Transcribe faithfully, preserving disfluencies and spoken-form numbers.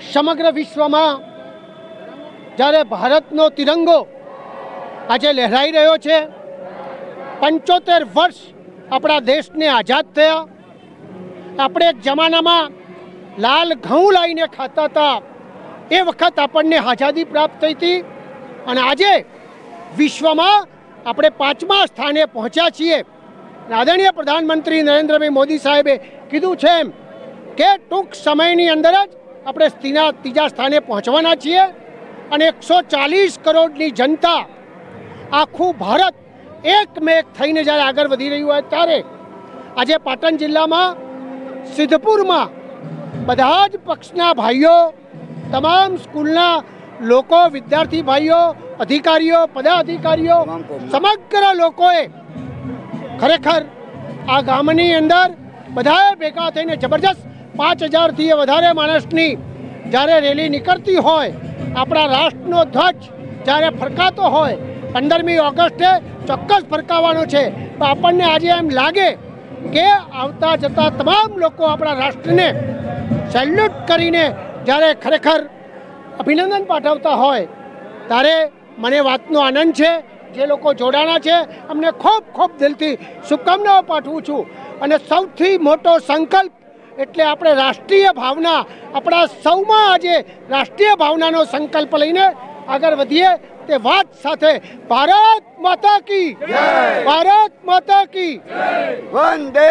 સમગ્ર વિશ્વમાં જ્યારે ભારતનો તિરંગો આજે લહેરાઈ રહ્યો છે, પંચોતેર વર્ષ આપણા દેશને આઝાદ થયા. આપણે એક જમાનામાં લાલ ઘઉં લાવીને ખાતા હતા, એ વખત આપણને આઝાદી પ્રાપ્ત થઈ હતી અને આજે વિશ્વમાં આપણે પાંચમા સ્થાને પહોંચ્યા છીએ. આદરણીય પ્રધાનમંત્રી નરેન્દ્રભાઈ મોદી સાહેબે કીધું છે એમ કે ટૂંક સમયની અંદર જ આપણે ત્રીજા ત્રીજા સ્થાને પહોંચવાના છીએ અને એકસો ચાલીસ કરોડની જનતા, આખું ભારત એકમેક થઈને જ્યારે આગળ વધી રહ્યું હોય ત્યારે આજે પાટણ જિલ્લામાં સિદ્ધપુરમાં બધા જ પક્ષના ભાઈઓ, તમામ સ્કૂલના લોકો, વિદ્યાર્થી ભાઈઓ, અધિકારીઓ, પદાધિકારીઓ, સમગ્ર લોકોએ ખરેખર આ ગામની અંદર બધાએ ભેગા થઈને જબરજસ્ત પાંચ હજારથી વધારે માણસની જ્યારે રેલી નીકળતી હોય, આપણા રાષ્ટ્રનો ધ્વજ જ્યારે ફરકાતો હોય, પંદરમી ઓગસ્ટે ચોક્કસ ફરકાવવાનો છે. તો આપણને આજે એમ લાગે કે આવતા જતા તમામ લોકો આપણા રાષ્ટ્રને સેલ્યુટ કરીને જ્યારે ખરેખર અભિનંદન પાઠવતા હોય ત્યારે મને વાતનો આનંદ છે. જે લોકો જોડાણા છે અમને ખૂબ ખૂબ દિલથી શુભકામનાઓ પાઠવું છું. અને સૌથી મોટો સંકલ્પ એટલે આપણે રાષ્ટ્રીય ભાવના, આપણા સૌમાં આજે રાષ્ટ્રીય ભાવનાનો સંકલ્પ લઈને આગળ વધીએ તે વાત સાથે ભારત માતા કી જય, ભારત માતા કી જય, વંદે